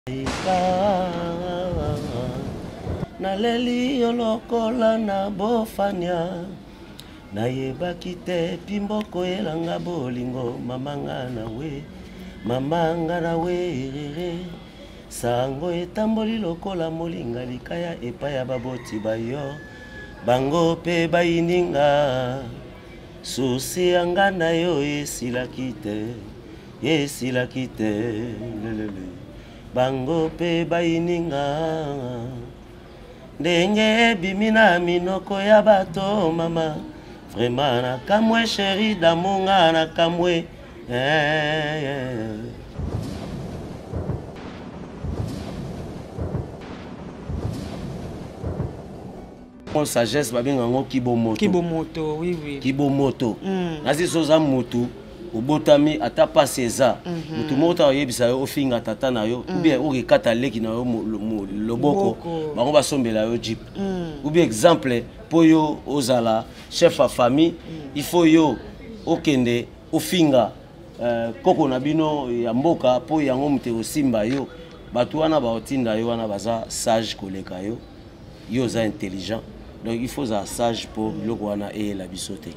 Naleli yolokola na bofanya na yeba kite pimboko elanga bolingo mamanga na we sango etamboli lokola molinga likaya epaya baboti bayo bango pe bayininga susi anga na yo esila kite lelele bango pe bayininga ndenge bimina minoko ya bato mama vraiment na kamwe chéri damunga na kamwe Mon sagesse ba benga ngo kibomoto oui kibomoto nasi soza mutu ubotami ata paseza mutu mota oyebisa yo ofinga tata na yo ou bien okekata leki na yo loboko bango basombela yo jeep ou bien exemple po yo ozala chef à famille il faut yo okende ofinga koko na bino ya mboka po yango mute osimba yo batu wana baotinda yo wana baza sage koleka yo yo za intelligent donc il faut za sage pour loko wana e la bisote.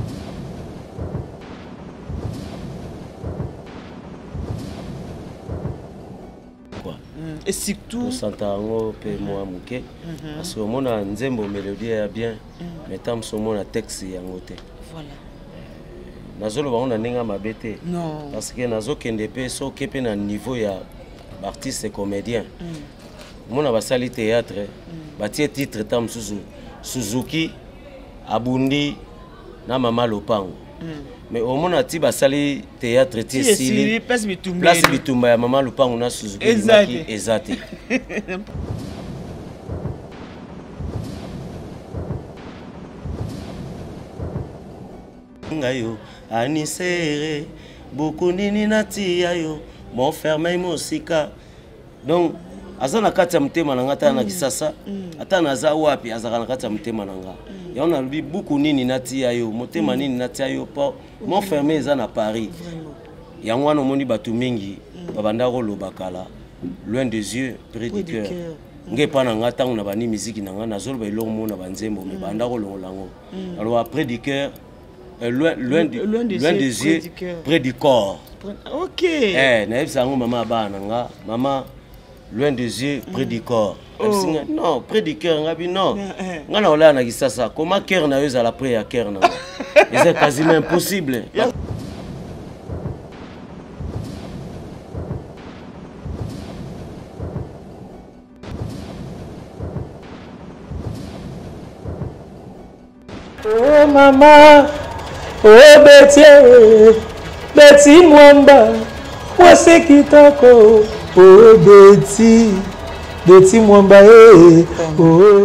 Et surtout Santango pe moi muke parce que mon nzembo mélodie ya bien mais tam so mon texte yango te voilà nazolo ba on ndinga mabete non parce que nazo kende pe so kepe na niveau ya artiste et comédien mon a basali théâtre batie titre tam Suzuki Abundi na Mama Lopango mais au moins ati basali théâtre ti sili place bitumba ya Mama Lopango na Suzuki exact ngayo anisere beaucoup nini nati ayo mon fermé mosika donc azana kati ya mutema nanga ta na kisasa ata naza wapi azaka na kati ya mutema nanga ya on a lu beaucoup nini nati ayo mutema nini nati ayo po mon fermé eza na Paris ya ngwana moni batu mingi babanda ko lobakala loin des yeux près du cœur nge pa na ngata na bani musique nanga nazolo ba ilongo mona banzembo me banda ko longolango alors après du cœur loin des yeux près du corps OK na yebisa ngo mama ba nanga mama loin des yeux, près du corps. Non, près du cœur, non. On a na kisasa. Comment cœur na yo la près à cœur na. C'est quasiment impossible. Oh maman, oh Betty Mwamba, moi c'est qui t'ako. Oh Betty Mwamba oh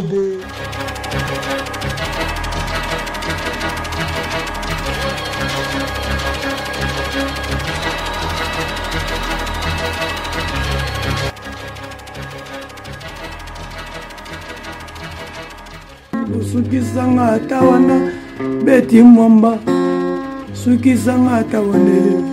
Sukisanga tawana Betty Mwamba Sukisanga tawana.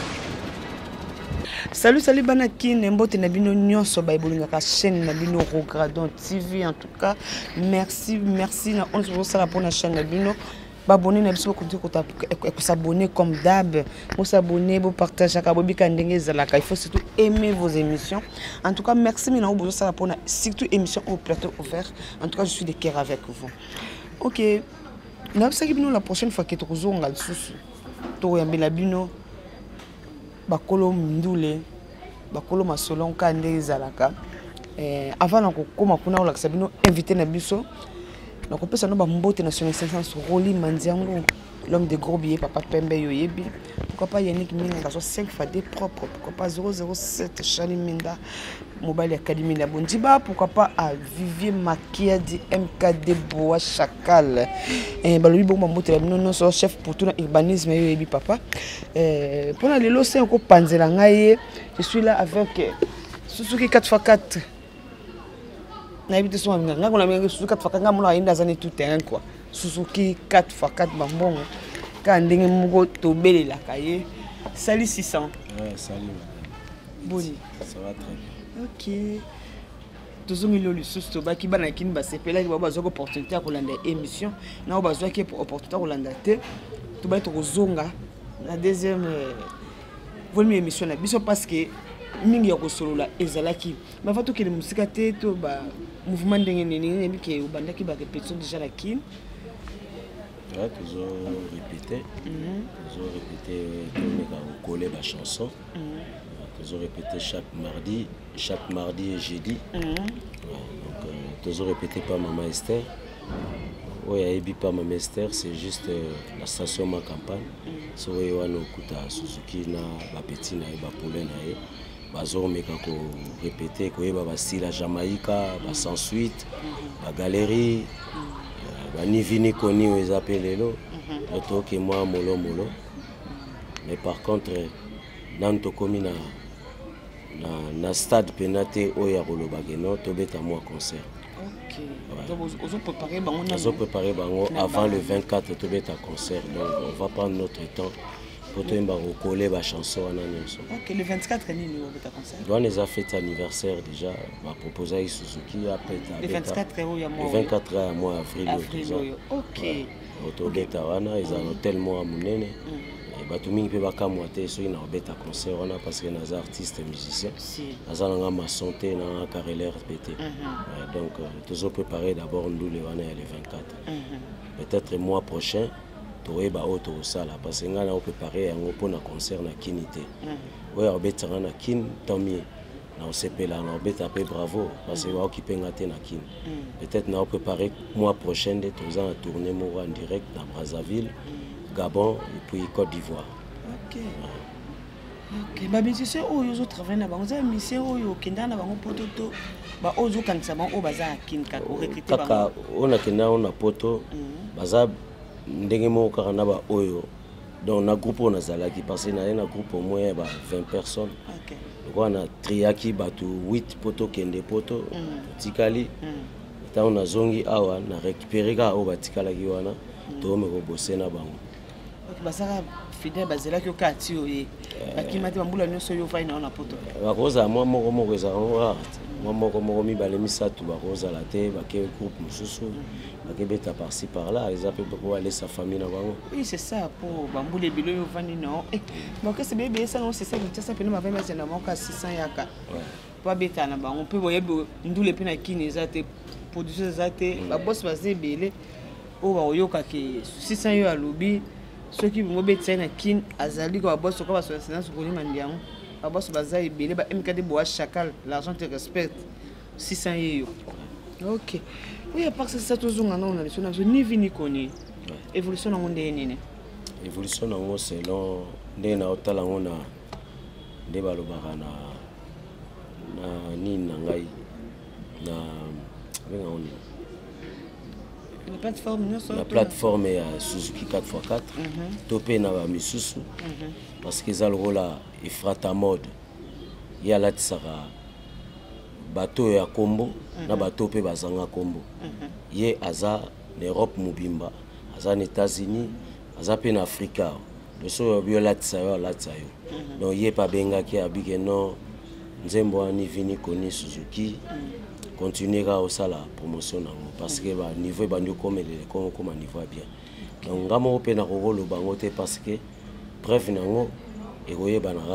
Salut Banaki, Nembote Nabino Nyonso Baïbolingaka chaîne Nabino Rogradon TV en tout cas. Merci, on se retrouve pour la chaîne Nabino. Abonnez Nabiso pour s'abonner comme d'hab. Pour s'abonner, pour partager, il faut surtout aimer vos émissions. En tout cas, merci pour surtout émission au plateau ouvert. En tout cas, je suis de cœur avec vous. Ok. La prochaine fois que tu rejoins le sous, tu vas bakolo mndule bakolo masolon kande ezalaka avant na kokoma kuna ola sabino invité na biso na kopesa no ba mbote national 500 Roli Mandiango l'homme de gros billets papa Pembe yoyebi pourquoi pas Yannick Minga 5 fois des propres pourquoi pas 007 Charlie Minda Mobile Academy la Bondiba pourquoi pas à Vivier Makiadi MKD Boa Chacal balobi bon mbote la non so chef pour tout l'urbanisme yoyebi papa pour la lelo c'est encore panzela ngai je suis là avec Suzuki 4x4 na habite so nga ngona me Suzuki 4x4 nga mona inda zani tout terrain quoi Suzuki 4x4 bambongo ka ndenge moko tobelela kaye Salut 600. Ouais, salut. Boni. Ça va très bien. Ok. tozongeli lisusu tobaki bana kini basepelaki bazwaki opportunité ya kolanda émission nao bazwaki opportunité ya kolanda te tobaki tokozonga na deuxième volume émission na biso parce que mingi ya kosolola ezalaki bafa tokende mosika te to ba mouvement ndenge nini yebi ke obandaki ba répétition déjà la kini toujours répéter coller la chanson toujours répéter chaque mardi et jeudi donc toujours répéter par Maman Esther. Oui, Ebi pas Maman Esther, c'est juste la station ma campagne. So oui, on a Suzuki na ba petit na ba poulet na e. Bazo meka ko répéter ko eba ba style la Jamaïca, ba sans suite, ba galerie, ba ni vini koni os appelelo. Auto que moi molo. Mais par contre nanto komi na stade penate oya rolobageno to beta moi concert. OK. Donc on préparer bango avant le 24 to beta concert. Donc on va prendre notre temps pour te recoller la chanson en annonce. OK, le 24 nini on beta concert. On les a fait anniversaire déjà, va proposer Suzuki après le 24 le 24 à mois avril. OK. Auto beta wana ils ont tellement munene. Batumi pe bakamwa te so ina beta concert wana parce que nos artistes musiciens azana ma santé na carrière pété. Donc toujours préparer d'abord nous le wana le 24. Peut-être mois prochain toeba auto sala parce que ngana o préparer un pour na concert na kinité. Ouais beta na kin tomi na o sepela na beta pe bravo parce que va occuper ngate na kin. Peut-être na o préparer mois prochain de tous en tourner mo en direct dans Brazzaville. Gabon et puis Côte d'Ivoire. OK. OK. Ba musicien oyo zo travailler na bango za musicien oyo kenda na bango poto ba ozo kanisa bango o baza kinka ko recruter bango. Kaka on a kenda on a poto baza ndenge mo kaka na ba oyo donc na groupe on a zalaki parce que na groupe au moins ba 20 personnes. OK. Donc on a triaki batu 8 poto kende poto tikali. Ta on a zongi awa na récupérer ka o batikala ki wana to me ko bosser na bango. Basara fidèle bazela ki okati oye bakimate bambula nyonso yo vai na poto bakoza moi moko eza rare moi moko mibale misatu bakoza la te bake groupe mususu bake beta par-ci par-là ils appellent pour aller sa famille na bango. Oui c'est ça pour bambule bilo yo vani non bon que c'est bébé ça non c'est ça que ça pena mavema c'est na moka 600 yaka pas beta na bango pe boyebo ndule pena kini ezate production ezate ba boss bazebele o ba oyoka ke 600 yo alobi ceux qui vont bêter na kin azali ko boss ko ba so séance ko ni mandiamo ba boss bazai belé ba MKD bois chacal l'argent te respecte 600 yo. OK. Oui à part ça tozonga na on a sur ni vini koni évolution na monde nene évolution na ngo selon ndé na otala ngo na ndé balobaka na nini na ngai na benga on la plateforme est Suzuki 4x4 topé na ba misusu parce que ça le rôle Efrata mode ya la tsara bateau ya kombo na bateau pe bazanga kombo ye aza en Europe mobimba aza en États-Unis aza pe na Afrika le so yo la tsara la tsayo donc ye pa benga ki abike non nzembo ani vini koni Suzuki continuer à faire la promotion parce que le niveau est comme un niveau bien. Donc, on peut faire le bango parce que bref, on est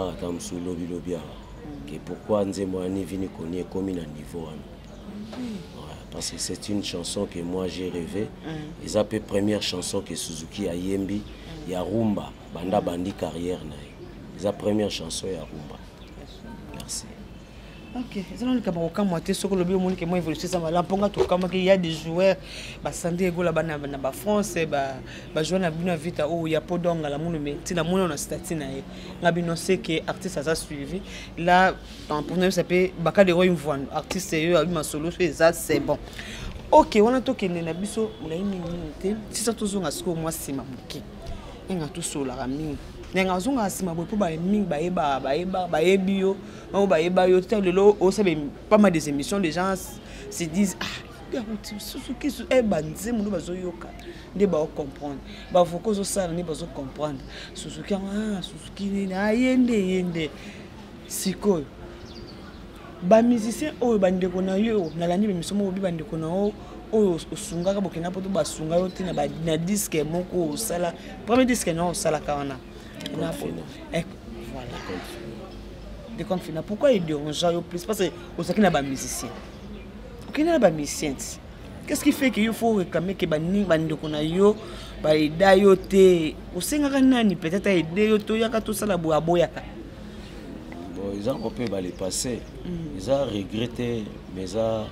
pourquoi nous avons comme un niveau. Parce que c'est une chanson que moi j'ai rêvé. Et c'est la première chanson que Suzuki a yembi, il y a Rumba, Banda Bandi carrière. C'est la première chanson ya Rumba. Merci. OK, c'est le Cameroun quand moi sur le bio monique moi évoluer ça la ponga to comme il y a des joueurs ba Sandé go la bana ba France ba jouer na bino vite oh ya podonga la mono mais tina mono na statut na nga bino c'est que artiste ça suivi là en premier ça peut baka de roy voix artiste yo a ma solo c'est bon. OK, on a to kende na biso la minute si ça to zonga siko moi sima muki nga to sola rami nenga zonga asima bo po ba mingi ba ebio on ba eba yo tout le o sabe pas mal des émissions les gens se disent ah Suzuki e banze muno bazoyoka nde ba comprendre ba foko zo sala ni bazo comprendre Suzuki Suzuki na yende siko ba musicien oyo bandeko na yo na landi bemisomo obi bandeko na oyo osungaka bokena poto basunga yo tina ba na disque moko osala premier disque na osala kawana na voilà de compte final pourquoi il dérange yo plus parce que osaki na ba musicien okina na ba musicien qu'est-ce qui fait que il faut réclamer que bandeko na yo ba ida yo te osengaka nani peut-être aider yo to yaka to sala boyaka. Ils ont coupé les passés, ils ont regretté, mais ils ont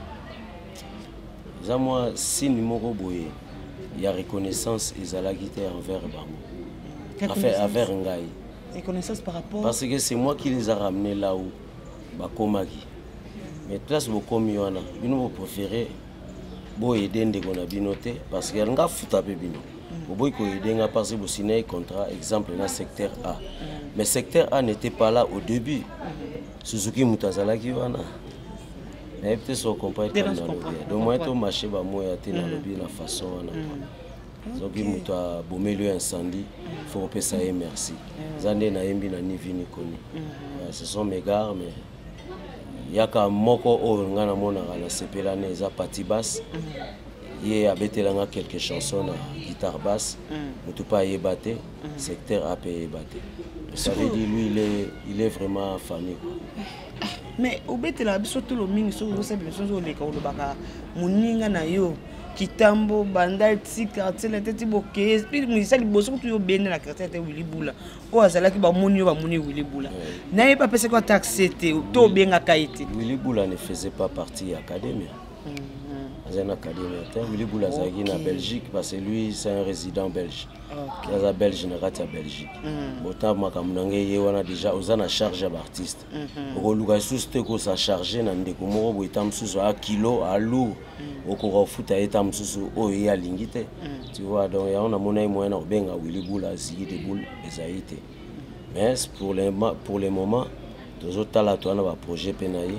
moi si numéro boye, il y a reconnaissance ils ont la guitare envers Bango, envers Ngai. Reconnaissance par rapport. Parce que c'est moi qui les a ramenés là où Bakomagi. Mais place Bokomi wana, bino préféré boye dende gona binoté parce que nga futa pe bino. Boy ko idenga parce que signé contrat exemple dans secteur A. Mais secteur A n'était pas là au début. Suzuki Mutazala qui wana. Mais peut-être so comprendre dans le bien. Donc moi to marché ba moya té dans le bien la façon wana. Donc il muta bomeli incendie, faut payer ça et merci. Zande na yembi na ni vini koni. Ce sont mes gars mais yaka moko o ngana mona na sepelane eza partie basse. Il a betelanga quelques chansons na guitare basse. Mutu pas yebate, secteur A payé bate. Ça veut dire lui il est vraiment famille. Mais au betela biso tout le mingi so ça besoin zo leka o baka muninga na yo kitambo banda ti quartier la tete boké esprit musicien liboso tu yo bene la quartier te Willy Bula o azala ki ba moni yo ba moni Willy Bula na ye pas pese ko taxete to benga kaité. Willy Bula ne faisait pas partie de l'académie. Un académie. Willy Bula zaki na Belgique parce que lui c'est un résident belge. Il est belge na kati ya Belgique. Autant makamunange ye wana déjà ozana charge d'artiste. Okoluka suste ko sa charger na ndeko moko bo etamsusu a kilo a lourd. Okoko futa etamsusu o ya lingite. Tu vois donc ya on a mona moyen na benga Willy Bula ziki de boule ezaïté. Mais pour le moment tozo tala to na ba projet penaye.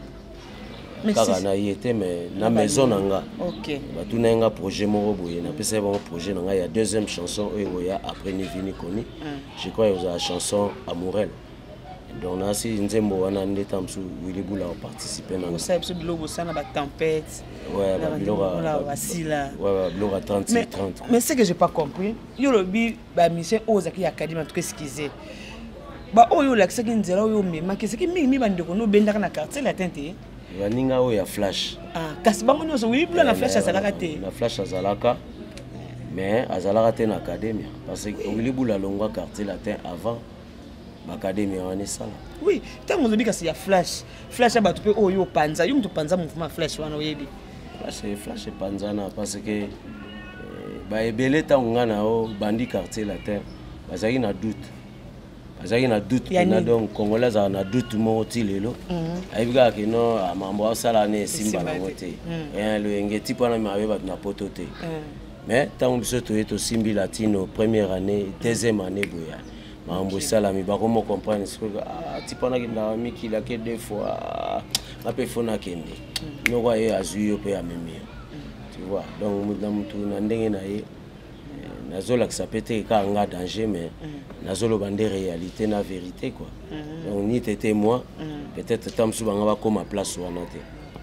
Car na yete mais na maison nanga. OK. Ba tout na projet moko boye na pesa bon projet nanga ya deuxième chanson oya après ni vini koni. Je crois il y a la chanson Amourelle. Donc na si nzembo wana ndeta msu Willy Bula a participé na. Ça c'est blogo ça na ba tempête. Ouais, ba bloga. Ouais, bloga 30. Mais ce que j'ai pas compris, yo lobi ba mission ozaki académie tout excuser. Ba oyo la kisaki nzela oyo mema kisaki mingi bandeko no bendaka na quartier la tente. Vaninga oya flash. Kasi bango nyonso Willy Bula na flash azalaka te. Na flash azalaka mais azalaka te na académie parce que Willy Bula longwa quartier latin avant l'académie wana sala. Oui, tango zobi kasi ya flash. Flash ba tupe oyo panza, yo mtu panza mouvement flash wana oyebi. Flash panzana parce que ba ebele tango ngana o bandi quartier latin bazaki na doute. Azaki na doute na donc congolais a na doute mo tilelo ayiga ke no mambo sala ne simba na moté le ngeti pona mabe ba na pototé mais tant biso to eto simbi latino première année deuxième année boya mambo sala mi ba comment comprendre ce que ti pona ki na mi ki la ke deux fois ma pe fona kende no kwa ye azuyo pe amemi tu vois donc mutu na ndenge na ye nazola que ça peut être un danger mais nazolo bande réalité na vérité quoi donc ni t'étais moi peut-être tam subanga ba comme place wana te.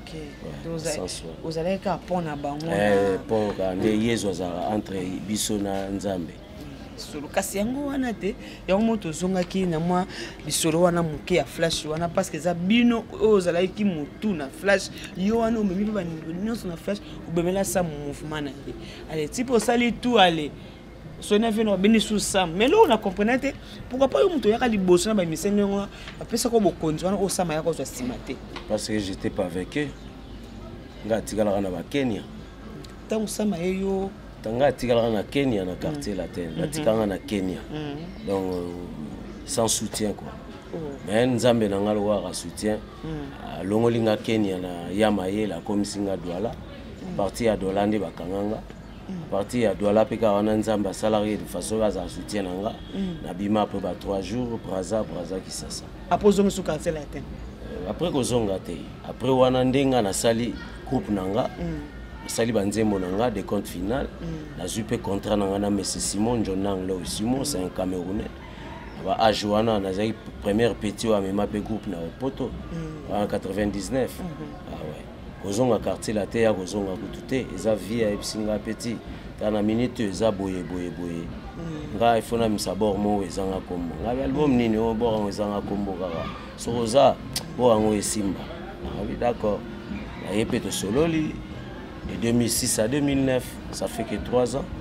OK vous allez ka pona bango pon ka ne yezo za entre biso na nzambe solo kasi yango wana te yango moto zongaki na mwa bisolo wana muke ya flash wana parce que za bino ozala ki mutu na flash yo wana omemi ba nyonso na flash obemela sa mouvement na ye allez tipo sali tout aller so na veno beni sous sam mais là on a comprenait pourquoi pas yo muto yaka liboso na ba misengo ngo apesa ko bokonzi wana osama yako zo simate parce que j'étais pas avec eux ngati kala na ba Kenya tango sama yo tanga tikala na Kenya na quartier latin batikanga na Kenya donc sans soutien quoi mais nzambe na ngalo wa soutien longolinga Kenya na yamaye la komisinga Douala parti ya Dolande bakanganga parti ya Douala peka wana nzamba salarié de façon à soutien nanga na bima après 3 jours braza qui ça après zonga sur quartier latin après ko zonga te après wana ndenga na sali groupe nanga sali banzembo nanga de compte final na zupe contrat nanga na Monsieur Simon Jonang là Simon c'est un Camerounais ba âge wana nazaki première petit wa mema pe groupe na poto en 99 ah ouais kozonga quartier la terre kozonga kututé eza vie ya episinga petit tana minute eza boye nga ifona misabor mo ezanga kombo nga album nini o bora ezanga kombo kaka sokoza bora ngo esimba ah oui d'accord na yepe to sololi de 2006 à 2009 ça fait que 3 ans.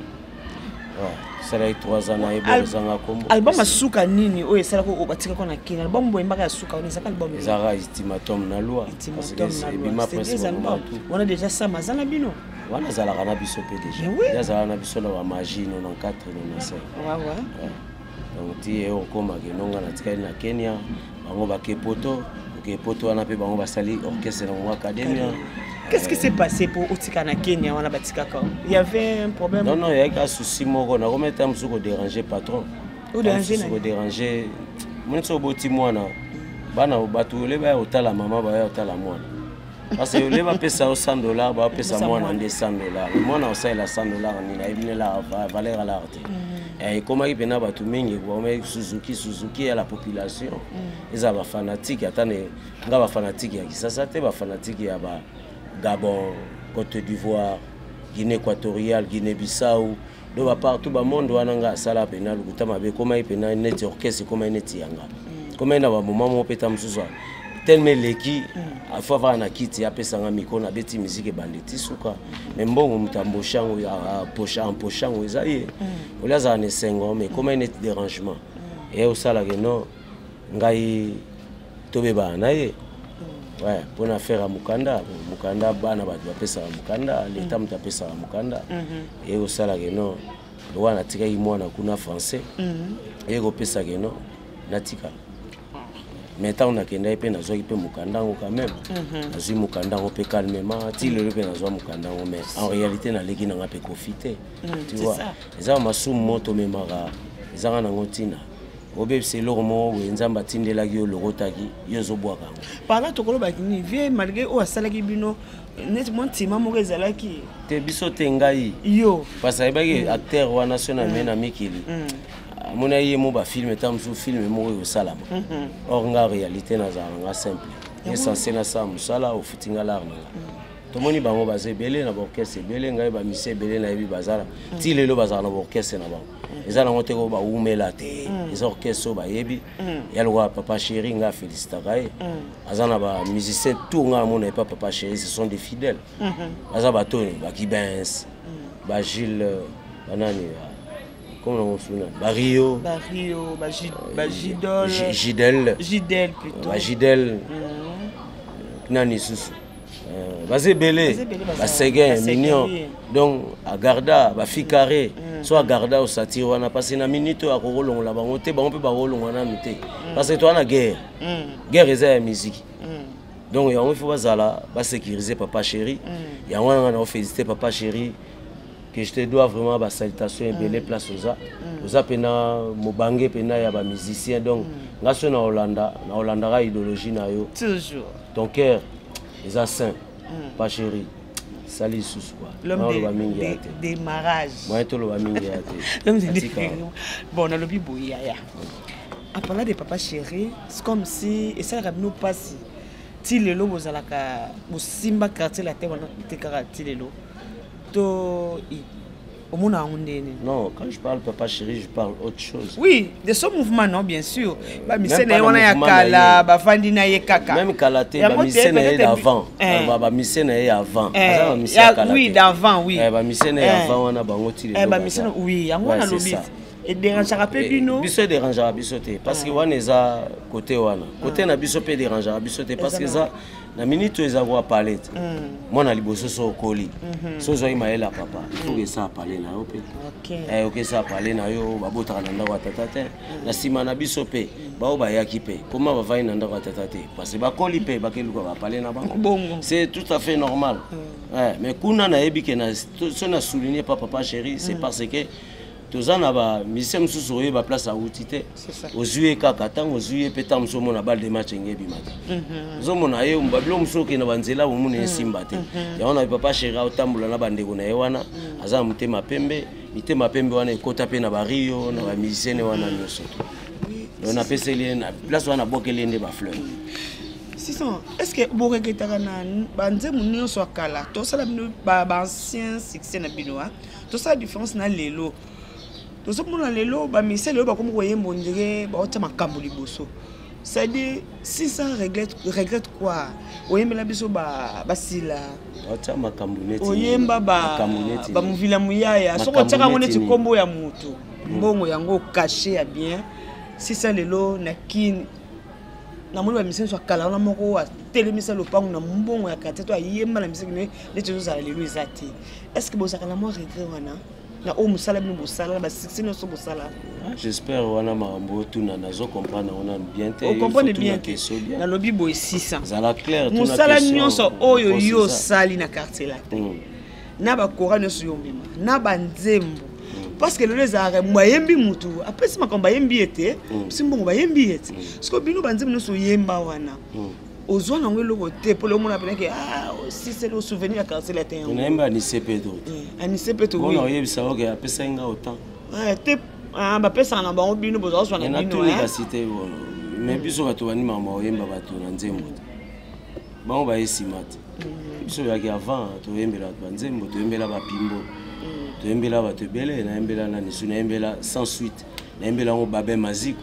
Ça a été 3 ans na ezanga kombo album asuka nini oyo esala ko obatika ko na Kenya album boye mbaka asuka on ezaka album ezara estimatum na loi parce que bima principalement on a déjà ça mazana bino wana zala kana biso pe déjà ya zala na biso na magie 94 95 ouais donc ti e okoma ke nonga na tikali na Kenya bango ba kepoto wana pe bango basali orchestre na academia. Qu'est-ce qui s'est passé pour Otika na Kenya wana batika ka? Il y avait un problème. Non, il y a un souci moko na remettre un souci déranger patron. Ou déranger na déranger. Mon so boti mwana. Bana batu le ba otala mama ba otala mwana. Parce que le ba pesa $100 ba pesa mwana ndé $100. Mwana osala $100 ni na ibine la valeur à l'art. Et comment il pena batu mingi kwa Suzuki à la population. Ils ont fanatique atane nga ba fanatique ya kisasa te ba fanatique ya ba Gabon, Côte d'Ivoire, Guinée équatoriale, Guinée-Bissau, donc partout dans le monde, on a ça la pénal, comment il pénal net orchestre, comment il net yanga, comment il a un moment où on peut t'amuser, tellement l'équipe, à fois avoir un kit, il y a peu sans micro, na bêti musique et banditi souka, même bon on t'embauchant ou à pochant ou isaïe, ou là ça en est 5 ans, mais comment il net dérangement, et au ça la non, ngai tobe ba naie. Ouais, pour faire à Mukanda bana ba pesa Mukanda, l'état mta pesa Mukanda. Et au sala geno, doa na tika imwana kuna français. Et go pesa geno natika. Maintenant on a kenda pe na zo pe Mukanda quand même. Azui Mukanda on peut calmement, ti le pe na zo Mukanda mais en réalité na leki na ngape profiter. Tu vois. Eza masum moto memara. Eza na ngotina. Obé c'est le moment où nzamba tindela ki lorotaki yozo bwaka. Par là tokolo ba kini vie malgré o asala ki bino net montima mo rezalaki te biso tengai yo parce que ba acteur wa national mena mikili. Mona ye mo ba film tamsu film mo o salama. Or nga réalité na nga simple. Essentiel na sa musala o futinga la nga. Tomoni bango bazé belé na orchestre belé ngai ba mise belé na yebi bazala. Ti lelo bazala na orchestre na bango. Ils ont monté au Oumela, les orchestres au Bayebi, il y a le roi Papa Chéri, il a félicité. Ils ont des musiciens, tout le monde n'est pas Papa Chéri, ce sont des fidèles. Ils ont Tony, Bakibens, Gilles, comment on se nomme Barrio, Gidel plutôt. Gidel, Nani Soussou. Basé belé, baséguin, mignon. Donc, à Garda, bafi carré, soit à Garda ou Satire, on a passé une minute à Rolon là-bas. On peut pas Rolon, on a noté. Parce que toi, on a guerre. Guerre, c'est la musique. Donc, il faut sécuriser Papa Chéri. Il y a un félicité Papa Chéri. Que je te dois vraiment ma salutation et belle place aux a. Aux a pena, Mobangé pena, il y a des musiciens. Donc, là, c'est en Hollanda. En Hollanda, la idéologie na yo. Toujours. Ton cœur. Les assassins, pas chéri, salut sous quoi. L'homme des démarrages. Moi, tout le monde bon, on a le bibouya. En parlant de Papa Chéri, c'est comme si, et ça nous passe, si le lot vous allez au Simba quartier la terre, on a été le lot. Non, quand je parle Papa Chéri, je parle autre chose. Oui, de ce mouvement, non, bien sûr. Même Kala, même Kalate, d'avant. Avant. Oui, d'avant, oui. Oui, et dérangera peu bino. Biso dérangera bisoté parce que wana eza côté wana. Côté na biso pe dérangera bisoté parce que ça na minute tu avoir parler. Moi na liboso so koli. So zo imaela papa. Il faut que ça parler na yo pe. OK. OK ça parler na yo babotaka na ndako tatate. Na sima na biso pe ba ba yaki pe. Comment va va na ndako tatate parce que ba koli pe ba keluka ba parler na bango. C'est tout à fait normal. Mais kuna na ebike na so na souligner Papa Chéri, c'est parce que tous en a misem sous ba place à outité aux yeux kaka tant aux yeux pétam so mona balle de match ngebi mata zo mona ye mbablo msoke na banzela wo mona simba te ya ona Papa Chéri otambula na bandeko na yewana aza mutema pembe wana ekota pe na bario na ba musicien wana nyoso. on a passé les place où on a boqué les nez fleurs. Est-ce que vous regrettez que soit kala tout ça la ancien succès na binoa tout ça la différence na lelo tout ça mon lelo ba misel ba comme voyez mon dire ba ota makambo liboso ça dit si ça regrette quoi oyembela biso ba sila ota makambo neti oyemba ba muvila muyaya soko tshaka neti kombo ya mutu mbongo yango caché ya bien si ça lelo na kin na moni ba mission so kala na moko wa telemisa lopango na mbongo ya kateto ayemba na mission ne leto za lelo ezati est-ce que bozaka na mo regret wana na o musala bino bosala ba succès so bosala j'espère wana marambo tuna nazo comprendre on a bien te on comprend bien na lobby boy 600 ça la clair tout musala nyonso oyo yo sali na quartier la na ba korano so yombima na ba nzembo parce que les arrêts moyembi mutu après si makomba yembi ete simbongo ba yembi ete parce que bino banzembo no so yemba wana ozwa na ngelo côté pour le monde appeler que si c'est le souvenir à quartier la terre on aime ani sepeto ani sepeto oui on a yebisa ok apesa nga autant te ba pesa na bango bino bozo so na bino na cité mais biso bato bani mama oyemba bato na nzembo bango ba esimate biso ya avant to yembela banzembo to yembela ba pimbo to yembela bato belé na yembela na nisu na yembela sans suite na yembela ngo babe maziku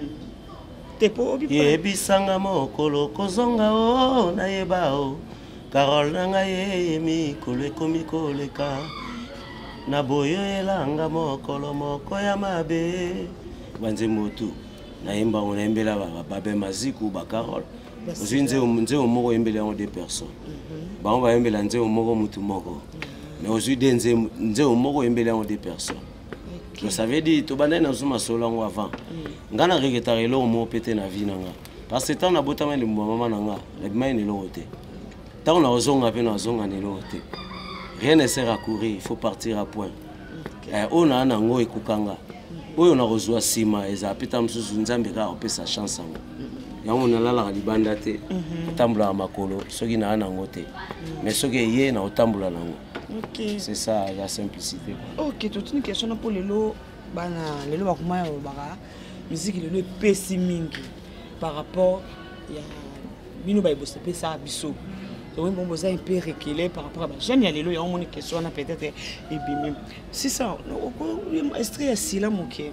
yebisanga mokolo kozonga o na yeba o Carole nanga ye mikolo ekomi koleka na boyo elanga mokolo moko ya mabe banzembo tu na yemba on yembela babe maziku ba Carole ozwi nze omoko yembela ngo deux personnes bango ba yembela nze omoko mutu moko mais ozwi de nze omoko yembela ngo deux personnes. Je savais dire to bana na zuma solango avant ngana regretare lo mo pété na vie nanga parce que tant na botama le maman nanga la bima ni lote tant na ozonga pe na zonga ni lote rien ne sert à courir, il faut partir à point on a nango ekukanga oyo na rozwa sima eza peta msusu nzambe ka opesa chance ngo yango na lala libanda te tambula makolo soki na nango te mais soki ye na otambula nango. Okay. C'est ça la simplicité. Ok, toute une question pour les lots. Les lots à musique le pessimingi par rapport à Bino Baïbo c'est ça biso. Donc bon besoin un peu reculer par rapport à j'aime y aller là il y a une question on a peut-être et bien c'est ça extrait à Sila Moké.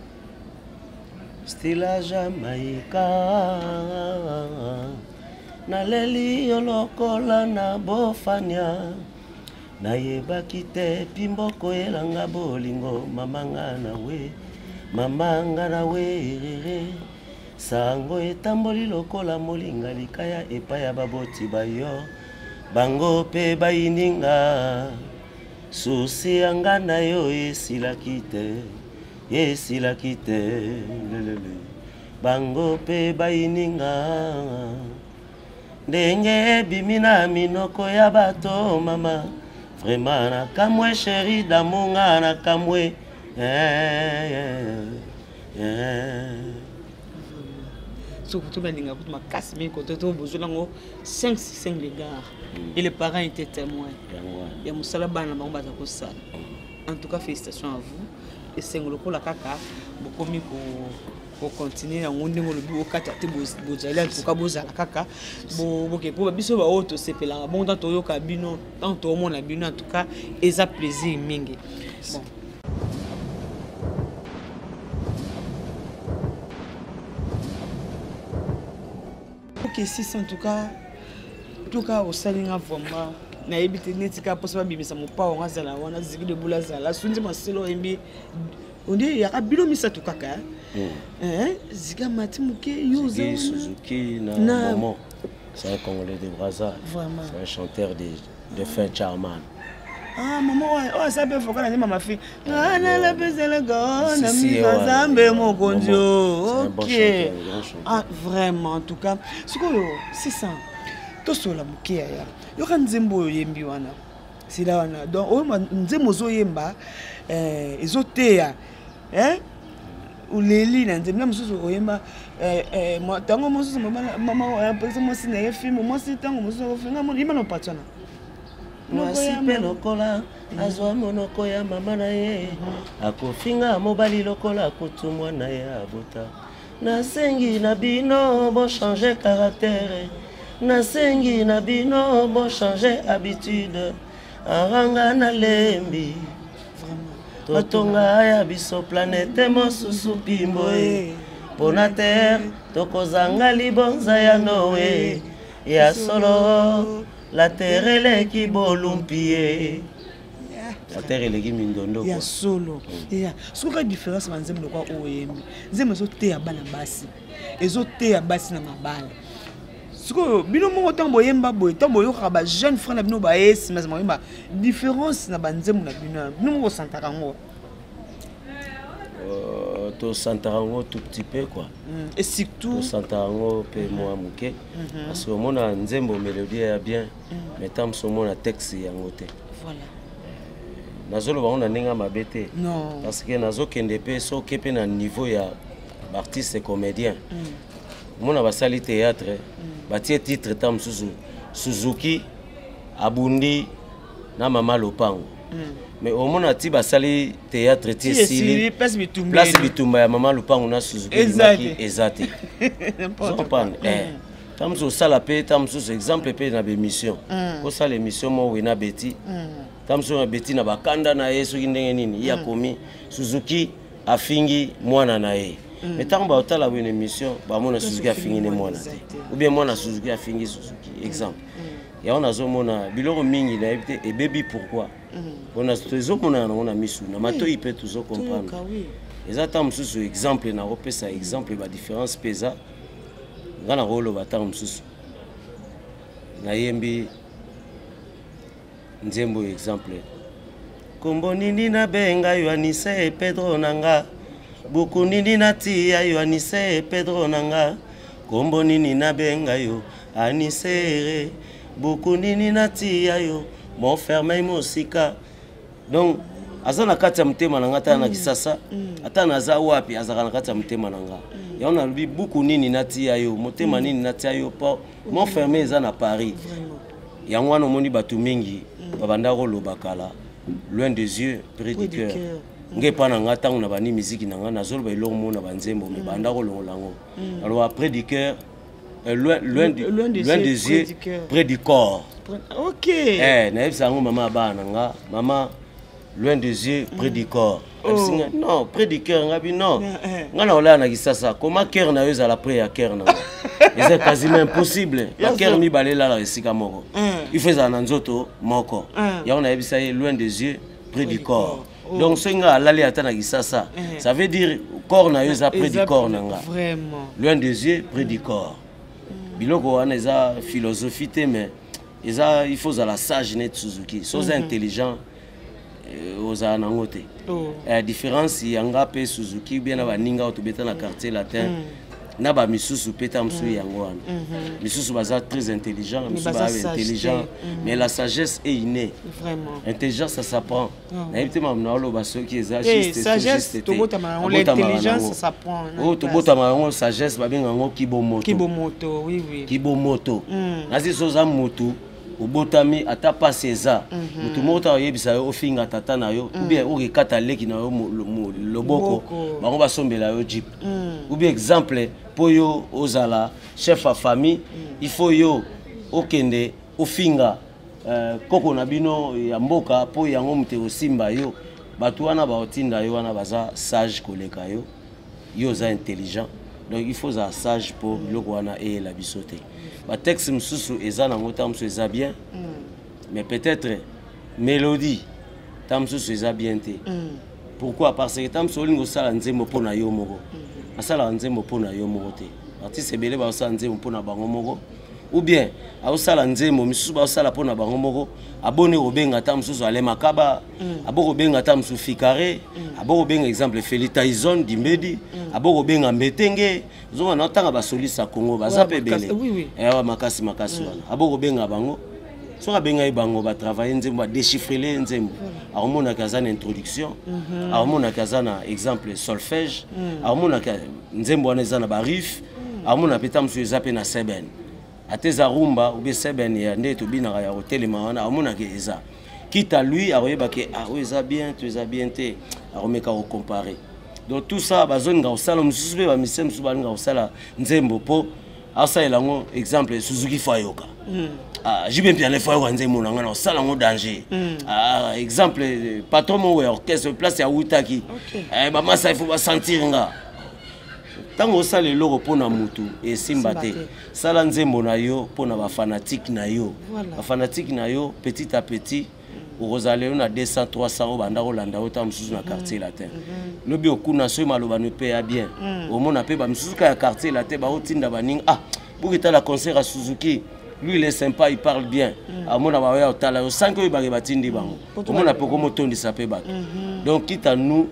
Stila Jamaïca na leli yolokola na bofania na yebaki te pimboko elanga bolingo mamanga na we sango etamboli lokola molinga likaya epaya baboti bayo bango pe bayininga susi yanga na yo esilaki te bango pe bayininga ndenge bimina minoko ya bato mama vraiment na kamwe chéri d'amour na kamwe surtout ben dinga ma casse mais quand tu besoin ngo 5 les gars et les parents étaient témoins ya musala bana bango baza ko sala en tout cas félicitations à vous et sengolo ko la kaka bokomi ko continuer en ndenge le bi okata te bozala en tout cas bozala kaka boke po biso ba auto sepela bon dans to yoka bino tant to mona bino en tout cas eza plaisir mingi bon. Ok, si en tout cas au salinga vraiment na ebite netika posa bimisa mopa on azala wana ziki de bulazala sunzi maselo embi onde ya bilo misatu kaka zika mati muke yuza Suzuki na Momo c'est un Congolais de Brazza vraiment c'est un chanteur de fin charman. Maman ça peut faut que ma fille na la bezela gona mizambe mokonjo. OK. Vraiment en tout cas c'est ça to sola muke ya yo kan nzembo yembi wana sila wana donc o nzembo zo yemba ezoteya uleli na nzembo mususu oyemba tango mususu mama pesa mo sina ye film mo si tango mususu ofinga mo yima no patana mwasi pe lokola azwa monoko ya mama na ye akofinga mobali lokola kutumwa na ye abota nasengi na bino bon changer caractère nasengi na bino bon changer habitude aranga na lembi totonga ya biso planete mosusu pimbo pona terre tokozanga libonza ya Noé ya solo la terre eleki bolumpie la terre eleki mindondo ya solo ya soka différence banzembo kwa oyembi nzembo zo te ya bana basi ezo te ya basi na mabala siko bino mongo tambo yemba boy tambo yo ka ba jeune frère na bino ba esi mais ma différence na banzembo na bino mongo santaka ngo to santarango tout petit peu quoi et surtout to santarango pe moi muke parce que mon nzembo mélodie est bien mais tam so mon texte yango te voilà nazolo ba on ndinga mabete non parce que nazo kende pe so kepe na niveau ya artiste et comédien mon a basali théâtre batie titre tam Suzuki Abundi na Mama Lopango mais au moins ati basali théâtre ti sili place bitumba ya Mama Lupango na Suzuki ezate n'importe tam so sala pe tam so exemple pe na émission ko sala émission mo wena beti tam so beti na bakanda na yesu ndenge nini ya komi Suzuki afingi mwana na ye mais tant ba otala wena émission ba mona Suzuki afingi ne mwana te ou bien mwana Suzuki afingi Suzuki exemple ya on azomona biloko mingi na ebite et baby pourquoi on a tozomona na on misu na mato ipe tuzo comprendre exactement mususu exemple na repesa exemple ba différence pesa ngana rolo batang mususu na yembi nzembo exemple kombo nini na benga yo anise Pedro nanga buku nini na tia yo anise Pedro nanga kombo nini na benga yo anise buku nini na tia yo mon ferme mosika donc azana kati ya mtema nanga ta na kisasa ata naza wapi azaka na kati ya mtema nanga ya on a lu buku nini na tia yo motema nini na tia yo po mon ferme eza na Paris ya ngwana moni batu mingi babanda ko lobakala loin des yeux près du cœur nge pa nanga tangu na bani musique nanga nazolo ba iloko mona banzembo me banda ko longolango alors après du cœur loin des yeux près du corps. Ok. Maman, maman, loin des yeux près du corps. Non, près du cœur, non. Comment cœur n'a eu à la près à cœur? C'est quasiment impossible. La cœur mi balé là, il fait un anzoto, moko. Et on a vu ça loin des yeux près du corps. Donc, ce ça veut dire corps n'a eu à près du corps. Vraiment. Loin des yeux près du corps. Biloko wana eza philosophie te mais eza il faut la sage net Suzuki so intelligent aux nango te la différence yanga pe Suzuki bien na baninga otobeta na quartier latin na ba misusu peta msu yango wana misusu baza très intelligent misusu ba intelligent mais la sagesse est innée vraiment intelligence ça s'apprend na yebite mamna lo ba soki eza juste sagesse to bota ma l'intelligence ça s'apprend oh to bota ma sagesse ba benga ngo kibomoto oui kibomoto nazi soza moto obotami ata pasi eza mutu mota oyebisa yo ofinga tata na yo ou bien okekata leki na yo loboko bango basombela yo jeep ou bien exemple po yo ozala chef à famille il faut yo okende ofinga koko na bino ya mboka po yango mute osimba yo batu wana baotinda yo wana baza sage koleka yo yo za intelligent donc il faut ça sage pour biloko wana et la bisote ba texte mususu eza na ngota mususu eza bien mais peut-être mélodie tam mususu eza bien te pourquoi parce que tam solingo sala nzembo pona yo moko asala nzembo pona yo moko te artiste belé ba sala nzembo pona bango moko ou bien ausala nzembo misusu ba sala pona bango moko abone obenga tam mususu ale makaba aboko benga tam mususu fikare aboko benga exemple Felita Izon Dimbedi aboko benga mbetenge zonga na tanga ba solisa Congo baza pe belé ewa makasi wana aboko benga bango so benga bango ba travailler nzembo ba déchiffrer nzembo aromona kaza na introduction aromona kaza na exemple solfège aromona nzembo wana za na ba riff aromona peta mususu zape na seben ateza rumba ou bien seben ya ndeto binaka ya hotel mawana amona ke eza kita lui aroyeba ke eza bien tu eza bien te aromeka ko comparer donc tout ça bazoninga kosala mosusu mpe bamisien mosusu balinga kosala nzembo mpo asalela yango exemple Suzuki Fayoka jibe mpe ale Fayoka nzembo na nga na kosala yango danger exemple patron mo ya orchestre place ya wutaki bamasa ifo basentir nga ntango osala eloko mpo na mutu esimba te sala nzembo na yo mpo na bafanatike na yo bafanatike na yo petit à petit okozala yo na 200 300 oyo banda kolanda yo ta mosusu na quartier latin lobi okuna soki maloba no mpe ya bien omona mpe bamisusu ka ya quartier latin baotinda baninga buki tala concert à Suzuki lui il est sympa il parle bien amona baoya otala yo sanki oyo bake batindi bango omona mpe komotondisa mpe bato donc quitte à nous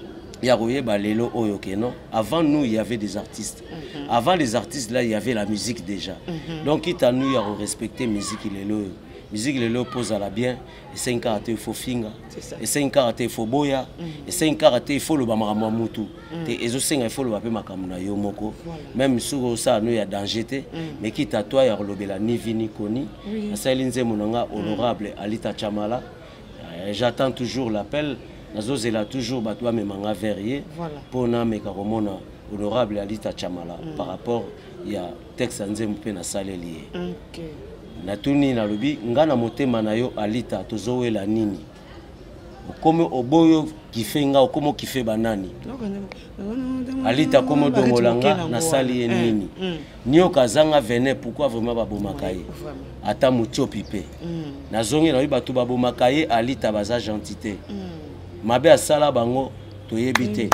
avant nous, il y avait des artistes. Avant les artistes, là, il y avait la musique déjà. Donc, quitte à nous, il y a respecté la musique. Musique, il pose à la bien. Et c'est un karaté, il faut finga. Et c'est un karaté, il faut boya. Et c'est un karaté, il faut le bamaramu mutu. Et il faut le bapé makamuna yomoko. Même si ça, nous, il y a danger. Mais quitte à toi, il y a la ni vi ni koni. C'est l'inzémonanga honorable Alita Chamala. J'attends toujours l'appel. Nazo là toujours batwa memanga verrier pour na mekaromona honorable Alita Chamala par rapport il y a texte nzembo pe na saleli na tuni na lobi ngana motema na yo Alita tozowela nini okomo oboyo kifenga okomo kife banani Alita komo dongolanga na sali nini nio kazanga vene pourquoi vraiment babomakaye ata mutiopi pe nazongi na batu babomakaye Alita baza gentité mabe asala bango toyebite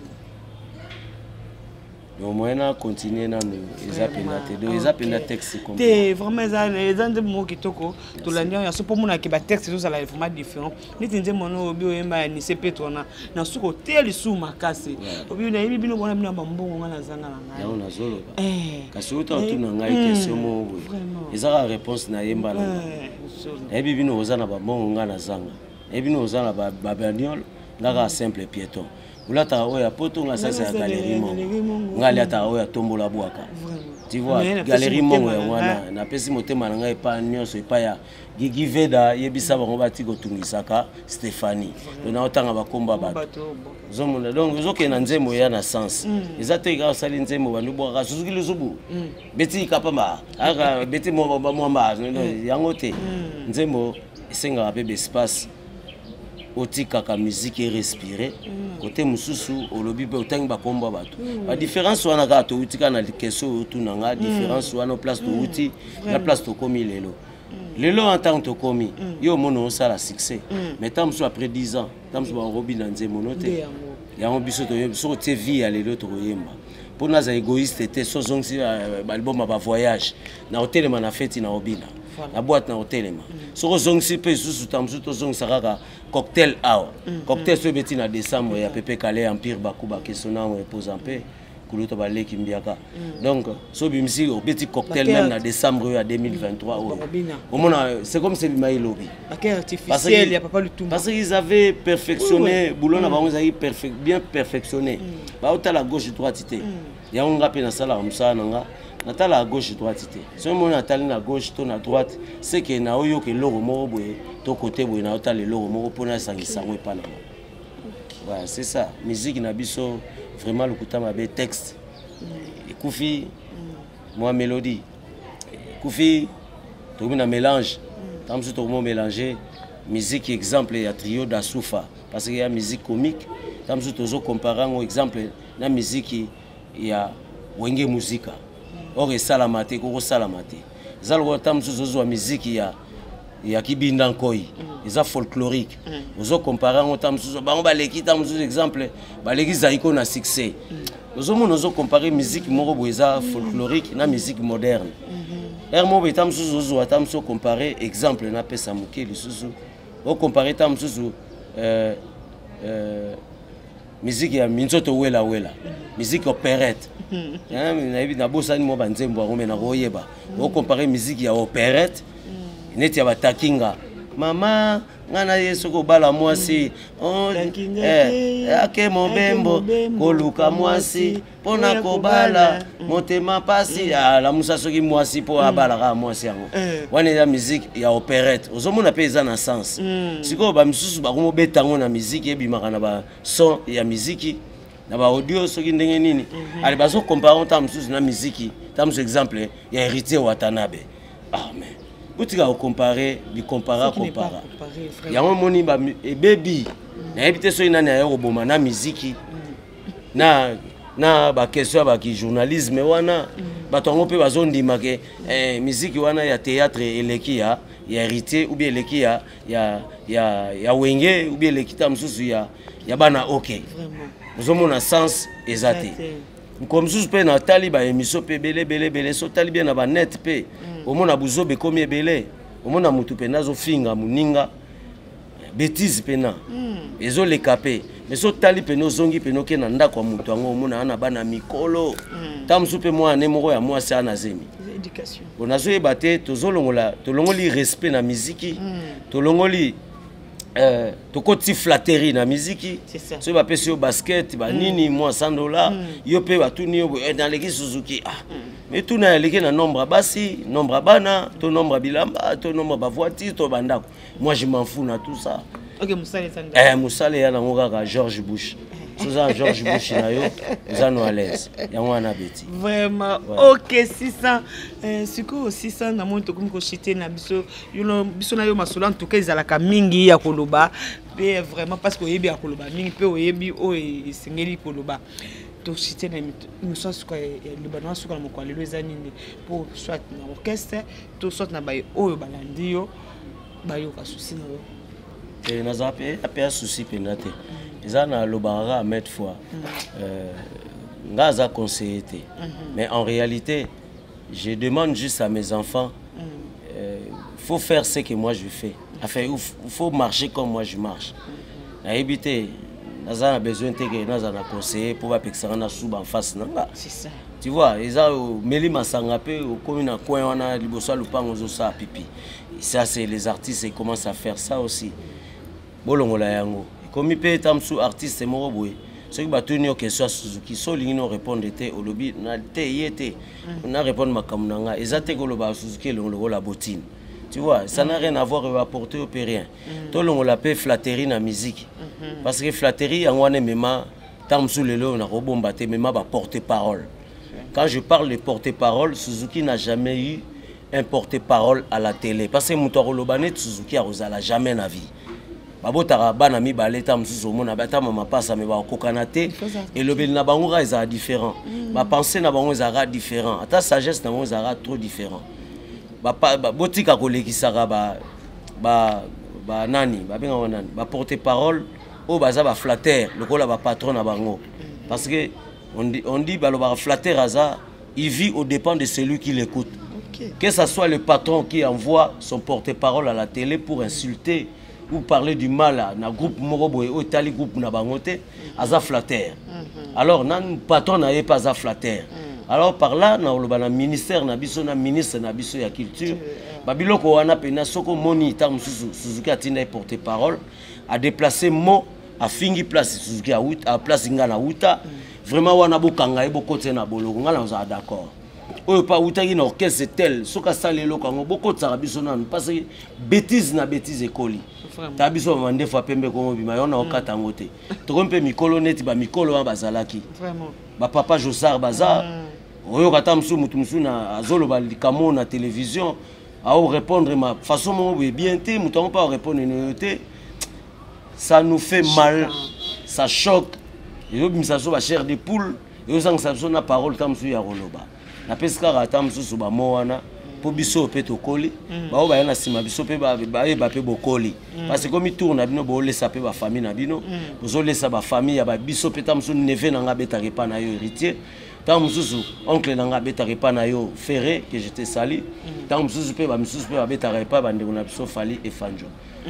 no moyena continuer na ezapenda te do ezapenda texte comme te vraiment ezan de mo kitoko to la nyo ya so po mona ke ba texte zo sala format différent niti nze mono obi oyemba ni sepeto na suko teli su makase obi na yibi bino bona bino mbongo ngana zanga na ngai ya na zolo kasi uta tuna ngai question mo ezaka réponse na yemba na yibi bino ozana ba mbongo ngana zanga et bien nous avons la bagnole là simple piéton là ta oya poto nga ça c'est galerie mongo nga là ta oya tombo la boaka tu vois galerie mongo wana na pesi motema nga epa nyonso epa ya Gigi Veda yebisa bango bati kotungisaka Stéphanie na otanga bakomba bato zomona donc zoke na nzembo ya na sens ezate ga sali nzembo bandu boaka Suzuki luzubu beti kapamba aka beti mo mwamba yango te nzembo esenga pe espace otika ka musique et respirer côté mususu olobi pe otangi bakomba bato la différence wana ka to utika na keso tu nanga différence wana place to uti la place to komi lelo en tant que komi yo mono sala succès mais tant après 10 ans tant so robi na nzembo note ya biso to so te vie ya lelo to yemba pour nas égoïste te so zongi album ba voyage na hôtel na fête na obina la boîte na hôtel so zongi pe sous tamsu to zongi saraka cocktail awa cocktail so beti na décembre ya pepe Calais empire bakuba kesona on repose en paix kuluto baleki mbiaka donc so bimisi beti cocktail même na décembre ya 2023 au mona c'est comme c'est bimaï lobby artificiel ya papa Lutumba parce qu'ils avaient perfectionné boulot na bango bien perfectionné ba otala gauche droite té ya nga pe na sala musana nga natala à gauche droite té so mon natali na gauche to na droite c'est que na oyo ke loro moko boye to côté boye na otala loro moko pona sangisa ngo epana voilà c'est ça musique na biso vraiment le kutama be texte ekufi moi mélodie ekufi to na mélange tam so to mo mélanger musique exemple ya trio d'Asufa parce qu'il y a musique comique tam so to zo comparer un exemple na musique ya wenge muzika or esalamate ko salamate zalo tam so zo musique ya kibinda nkoi eza folklorique ozo comparer en tam so bango baleki tam so exemple baleki zaiko na succès ozo mono ozo comparer musique moko boeza folklorique na musique moderne mo betam so zo tam so comparer exemple na pesa mukeli susu o comparer tam so musique ya minzoto wela musique opérette na bosani mo banzembo ngome na koyeba o comparer musique ya opérette neti ya batakinga mama ngana yesu ko bala mwasi ake mobembo koluka mwasi pona ko bala motema pasi la musa soki mwasi po abala ka mwasi yango wana ya musique ya opérette ozomona pe eza na sens siko ba misusu ba komo betango na musique ebimaka na ba son ya musique na ba audio soki ndenge nini ali baso comparer tam sous na musique tam exemple ya héritier Watanabe mais butika comparer bi compara yango moni ba baby na ebité so inani ya roboma na musique na ba question ba ki journalisme wana batongo pe bazondima ke musique wana ya théâtre eleki ya héritier ou bien eleki ya wenge ou bien eleki tam sous ya bana OK vraiment nous avons un sens exact comme sous pe na tali ba émission pe belé so tali bien na ba net pe au mona buzo be komi belé au mona mutu pe nazo finga muninga bêtise pena ezo le capé mais so tali pe no zongi pe no ke na ndako mutu ango mona ana bana mikolo tam su pe moi ne moko ya moi sa na zemi éducation on a zo ebate tozolongola tolongoli respect na musique tolongoli tokoti flatterie na musique so ba pesi au basket ba nini moi $100 yo pe ba tuni yo dans l'équipe Suzuki mais tout na l'équipe na nombre basi nombre bana to nombre bilamba to nombre ba voiture to bandako moi je m'en fous na tout ça OK musale tanda musale ya na ngaka George Bush Susan George Bush na yo uzano à l'aise yango ana beti vraiment OK 600 siko 600 na monto comme ko chité na biso biso na yo masolo en tout cas izalaka mingi ya koloba pe vraiment parce que yebi ya koloba mingi pe oyebi o esengeli koloba to chité na miso suka le bana suka na mokwale lo ezanini pour soit na orchestre to soit na baye oyo balandi yo bayo ka souci na yo et na zape a souci penate ezana lobara mettre fois ngaza conseillé mais en réalité je demande juste à mes enfants faut faire ce que moi je fais enfin il faut marcher comme moi je marche na éviter naza besoin que naza na conseiller pour pas pexer na souba en face nanga c'est ça tu vois eza meli masanga pe comme na coin wana liboso lupango zo sa pipi ça c'est les artistes ils commencent à faire ça aussi bolongola yango comme pe tamsu artiste moko boye ce qui batuni o question Suzuki so lingi no répondre te au lobby na te yete na répondre makamunanga ezate ko loba Suzuki longo la botine tu vois ça n'a rien à voir avec apporter au rien to longo la pe flatterie na musique parce que flatterie yango ne mema tamsu lelo na robomba te mema ba porte-parole quand je parle de porte-parole Suzuki n'a jamais eu un porte-parole à la télé parce que mutoro lobane Suzuki a rozala jamais na vie babotaka bana mibale ta mususu mona bata mama pasa me ba kokanate et le bel na bango ra eza différent ba penser na bango eza différent ata sagesse na bango eza trop différent ba botika kolekisaka ba nani ba benga nani ba porter parole o baza ba flatteur lokola ba patron na bango parce que on dit ba lo ba flatteur aza il vit au dépend de celui qui l'écoute que ça soit le patron qui envoie son porte-parole à la télé pour insulter ou parler du mal à un groupe moroboé ou tali groupe na bangote aza flatteur alors nan patron na pas à flatteur alors par là na le ministère na biso na ministre na biso ya culture babiloko wana pena soko moni ta Suzuki atina porte-parole a déplacer mot a fingi place Suzuki a place ngana uta vraiment wana bokanga ebokote na boloko ngana on d'accord oyo pa utaki na orchestre tel soka salelo kango bokotsa biso nan parce que bêtise na bêtise ekoli ta biso mande fois pembe ko bima yona okata ngote to kompe mikolo neti ba mikolo ba bazalaki vraiment ba papa Josar baza oyo kata msu mutu msu na azolo ba likamo na télévision a répondre ma façon mo bien té mutu on pas répondre noté ça nous fait mal ça choque yo bimisa so ba chair de poule yo sang ça na parole tam su ya roloba na peska ata msusu ba moana po biso pe to koli ba ba yana sima biso pe ba pe bokoli parce que comme tourne na bino bo lesa pe ba famille na bino bozo lesa ba famille ya ba biso pe tam su neve na nga beta repa na yo héritier tam msusu oncle na nga beta repa na yo ferré que je te sali tam msusu pe ba beta repa ba ndeko na biso fali et fanjo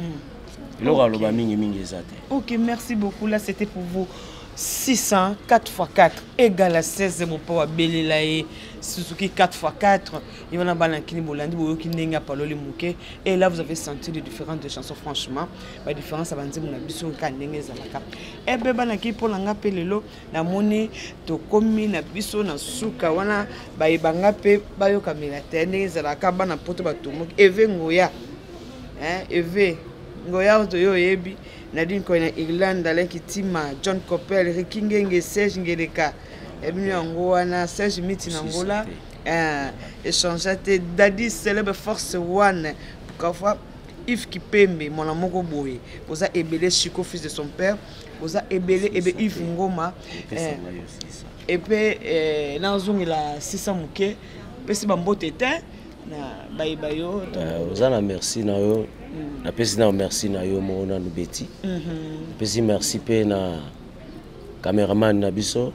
Laura loba mingi ezate. OK, merci beaucoup. Là c'était pour vous 600 4x4 égale à 16 mon powa belelae Suzuki 4x4 il y en a balankini bolandi boyoki ndenga paloli muke et là vous avez senti les différentes chansons franchement la différence abanzi mona biso ka ndenge ezalaka et be banaki pour langa pelelo na moni to komi na biso na suka wana ba ibanga pe bayoka mela tene ezalaka bana poto batomoki eve ngoya eve ngoya to yo yebi Nadine ko na Irlande aleki tima John Coppel Rikingenge Serge Ngeleka ebinu yango wana Serge Miti Nangola échanger te Daddy célèbre force one parfois Yves Kipembe mon amour boy posa ebele Chico fils de son père posa ebele Yves Ngoma et puis nanzongela 600 muke pesi bambote te na bayo ozana merci na yo na pesi na merci na yo mona nubeti pesi merci pe na cameraman na biso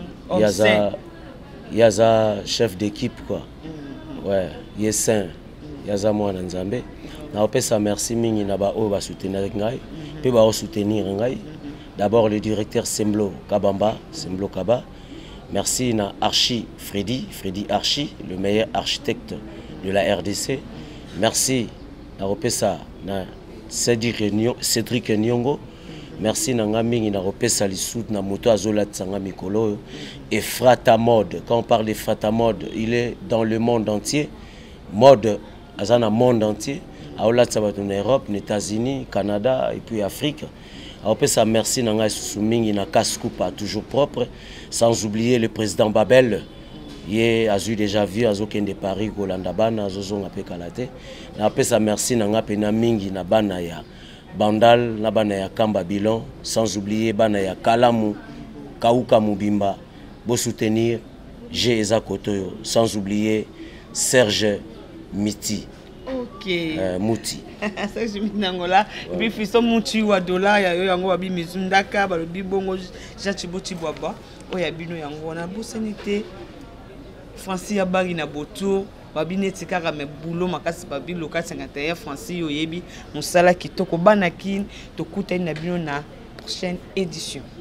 yaza chef d'équipe quoi ouais yesin yaza mwana nzambe na pesa merci mingi na ba o ba soutenir ngai pe ba soutenir ngai d'abord le directeur Semblo Kabamba Semblo Kaba. Merci na Freddy Archi, le meilleur architecte de la RDC. Merci na Ropesa na Cédric Nyongo. Merci na Ngamingi na Ropesa Lissout na moto azola tsanga mikolo et Frata Mode. Quand on parle de Frata Mode, il est dans le monde entier. Mode azana monde entier. Aola tsabato en Europe, aux États-Unis, Canada et puis Afrique. Ropesa merci na ngai Sumingi na Kaskupa toujours propre. Sans oublier le président Babel, il a déjà vu à Zoken de Paris, Golanda Bana, Zozon a Pekalate. Na pesa merci na nga pena mingi na bana ya Bandal, na bana ya Kamba Bilon, sans oublier bana ya Kalamu, Kauka Mubimba, beau soutenir G Eza Kotoyo, sans oublier Serge Miti. Ok. Mouti. Serge Miti Nangola, puis fiso Mouti wa dola ya yo yango babi mizundaka balobi bongo jachiboti bwaba. Oya bino yango na bosanité Francis ya bari na boto babine tikaka me boulot makasi babi loka 51 Francis yo yebi musala kitoko banakin to kuta na bino na prochaine édition.